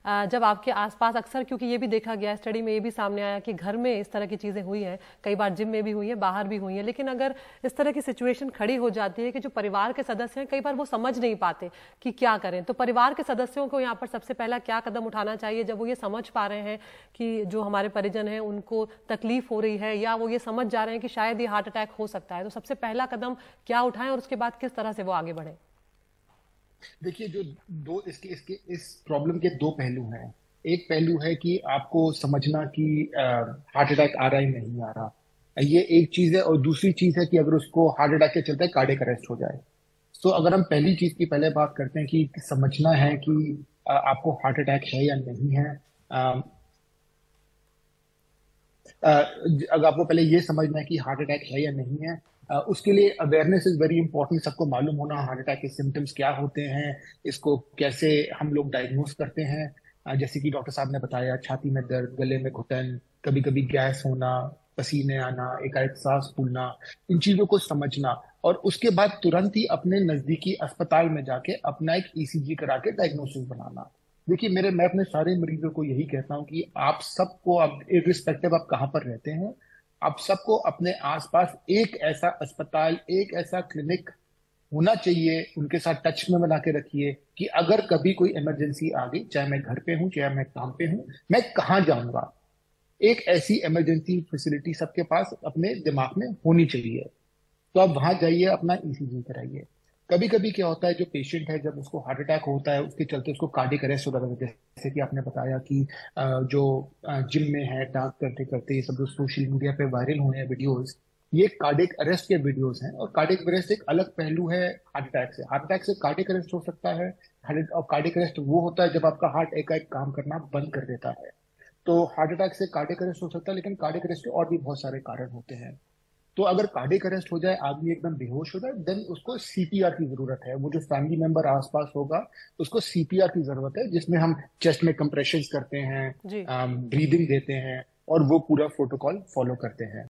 जब आपके आसपास अक्सर, क्योंकि ये भी देखा गया है, स्टडी में ये भी सामने आया कि घर में इस तरह की चीजें हुई हैं, कई बार जिम में भी हुई है, बाहर भी हुई है, लेकिन अगर इस तरह की सिचुएशन खड़ी हो जाती है कि जो परिवार के सदस्य हैं कई बार वो समझ नहीं पाते कि क्या करें, तो परिवार के सदस्यों को यहाँ पर सबसे पहला क्या कदम उठाना चाहिए जब वो ये समझ पा रहे हैं कि जो हमारे परिजन हैं उनको तकलीफ हो रही है, या वो ये समझ जा रहे हैं कि शायद ये हार्ट अटैक हो सकता है, तो सबसे पहला कदम क्या उठाएं और उसके बाद किस तरह से वो आगे बढ़े? देखिए, जो दो इसके इसके इस प्रॉब्लम के दो पहलू हैं। एक पहलू है कि आपको समझना कि हार्ट अटैक आ रहा है नहीं आ रहा, ये एक चीज है। और दूसरी चीज है कि अगर उसको हार्ट अटैक के चलते कार्डियक अरेस्ट हो जाए। तो अगर हम पहली चीज की पहले बात करते हैं कि समझना है कि आपको हार्ट अटैक है या नहीं है। अगर आपको पहले ये समझना है कि हार्ट अटैक है या नहीं है, उसके लिए अवेयरनेस इज वेरी इंपॉर्टेंट। सबको मालूम होना हार्ट अटैक के सिम्टम्स क्या होते हैं, इसको कैसे हम लोग डायग्नोस करते हैं। जैसे कि डॉक्टर साहब ने बताया, छाती में दर्द, गले में घुटन, कभी कभी गैस होना, पसीने आना, एकाएक सांस फूलना, इन चीजों को समझना। और उसके बाद तुरंत ही अपने नजदीकी अस्पताल में जाके अपना एक ईसीजी करा के डायग्नोसिस बनाना। देखिए, मैं अपने सारे मरीजों को यही कहता हूँ कि आप सबको, आप इर्रिस्पेक्टिव आप कहाँ पर रहते हैं, आप सबको अपने आसपास एक ऐसा अस्पताल, एक ऐसा क्लिनिक होना चाहिए, उनके साथ टच में बना के रखिए कि अगर कभी कोई इमरजेंसी आ गई, चाहे मैं घर पे हूँ चाहे मैं काम पे हूँ, मैं कहाँ जाऊंगा। एक ऐसी इमरजेंसी फैसिलिटी सबके पास अपने दिमाग में होनी चाहिए। तो आप वहां जाइए, अपना ईसीजी कराइए। कभी कभी क्या होता है, जो पेशेंट है जब उसको हार्ट अटैक होता है उसके चलते उसको कार्डियक अरेस्ट हो जाता है, जैसे कि आपने बताया कि जो जिम में है डांस करते करते, ये सब जो सोशल मीडिया पे वायरल हुए हैं वीडियोस, ये कार्डियक अरेस्ट के वीडियोस हैं। और कार्डियक अरेस्ट एक अलग पहलू है हार्ट अटैक से। हार्ट अटैक से कार्डियक अरेस्ट हो सकता है। और कार्डियक अरेस्ट वो होता है जब आपका हार्ट एकाएक काम करना बंद कर देता है। तो हार्ट अटैक से कार्डियक अरेस्ट हो सकता है, लेकिन कार्डियक अरेस्ट के और भी बहुत सारे कारण होते हैं। तो अगर कार्डियक अरेस्ट हो जाए, आदमी एकदम बेहोश हो जाए, देन उसको सीपीआर की जरूरत है। वो जो फैमिली मेंबर आसपास होगा, उसको सीपीआर की जरूरत है, जिसमें हम चेस्ट में कंप्रेशन करते हैं, जी। ब्रीदिंग देते हैं, और वो पूरा प्रोटोकॉल फॉलो करते हैं।